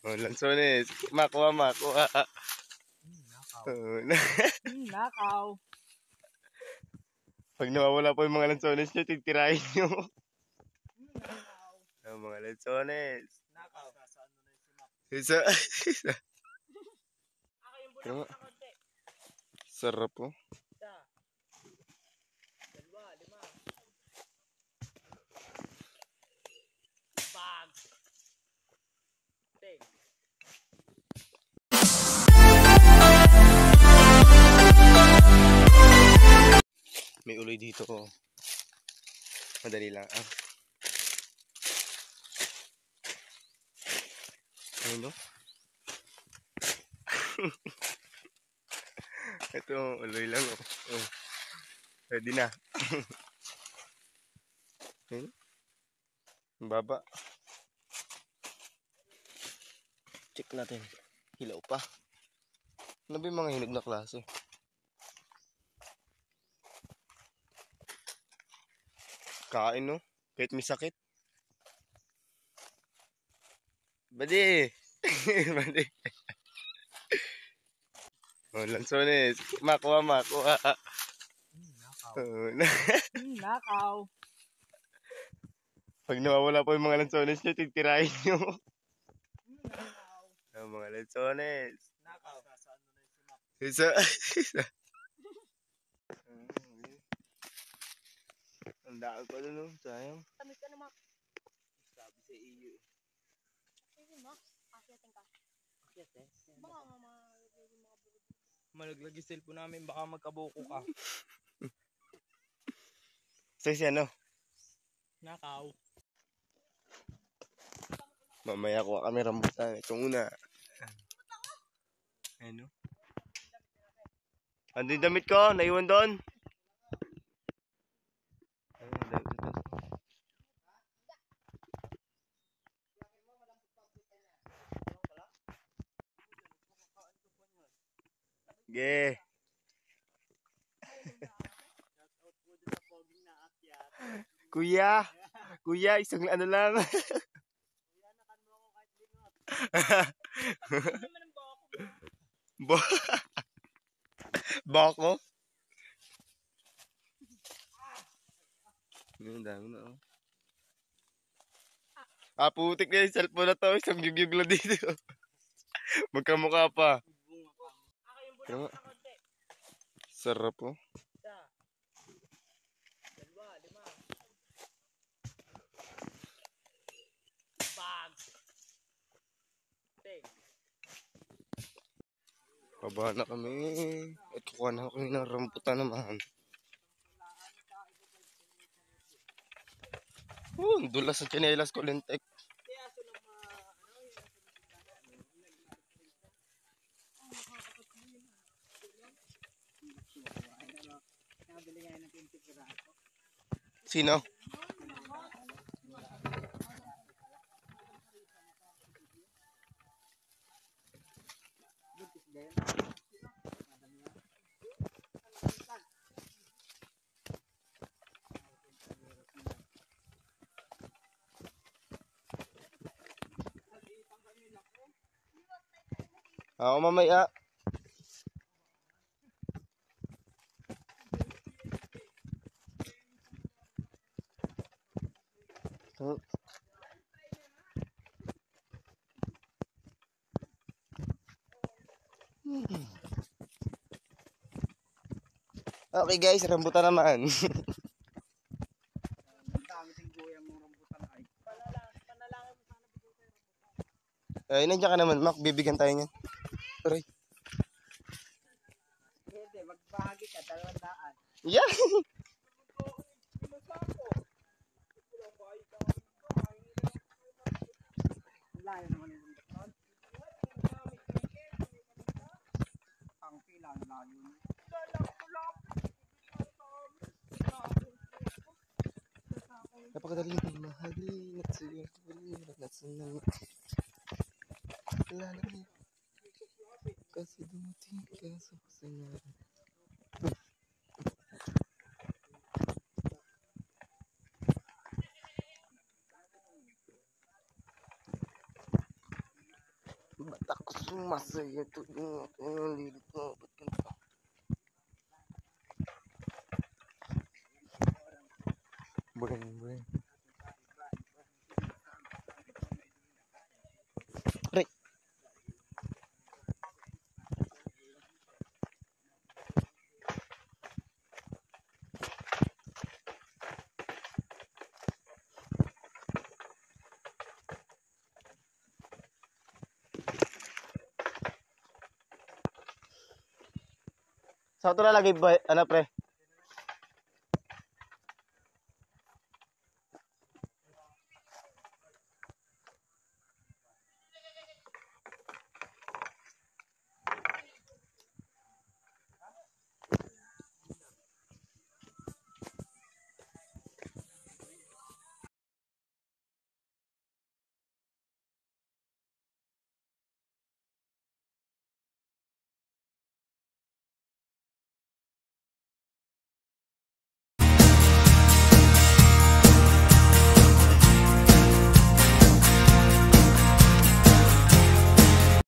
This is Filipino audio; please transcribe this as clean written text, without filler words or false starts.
Oh, lansones. Makuha, makuha. Nakaw. Oh, Nakaw. Pag nawawala po yung mga lansones nyo, titirahin nyo. Nakaw. Oh, mga lansones. Nakaw. Isa. Sarap po. Isa. Dalawa, lima. Bag. Ting. May uloy dito. Madali lang. Ano? Ito, uloy lang. Oh. Ready na. Baba. Check natin. Hilaw pa. Ano ba yung mga hinog na klase? Kain, no? Kahit may sakit. Badi! Badi! Oh, lansones. Makuha, makuha. Nakaw. Oh, Nakaw. Pag nawawala po yung mga lansones nyo, titirahin nyo. Nakaw. Oh, mga lansones. Nakaw. Isa. Ang daan pa doon, no? Sayang. Tamis ka naman. Sabi sa iyo. Sige mo, akyatin ka. Akyat eh. Baka nga mga burod. Malaglag yung cellphone namin, baka magkabuko ka. Sexy, ano? Nakaw. Mamaya kuha kami rambutan. Ito muna. Ano? Ando yung damit ko? Naiwan doon? Ayun, damit ito. Ge. Kuya. Kuya, isang ano lang. Bo. Bako. Ang dami na, oh. Putik na yung cellphone na to. Isang yugyug lang dito. Magkamukha pa. Kaya, sarap po. Isa. Dalawa, lima. Bag. Ting. Paba na kami. At kukuha na kami ng rambutan naman. Dulas sa tsinelas ko, lintek. Sino? Ako mamaya. Okay guys, rambutan naman. Dami ting guyang mong rambutan ay. Panalangin mo sana bigay ko yung rambutan. Ay, nandiyan ka naman, Mac. Bibigyan tayo niyan. Aray. Hindi, magbahagi ka, 200. Yeah. Layo naman yung rambutan. Ang pila, layo na. Napakadaling mahalin at siguro at sanang lalaki kasi dumating ka sa kusina. Ba't ako sumasaya ito yung lilit mo? Ba't ganito? Buring. Pre. Sa ito lalagay ba, ano pre?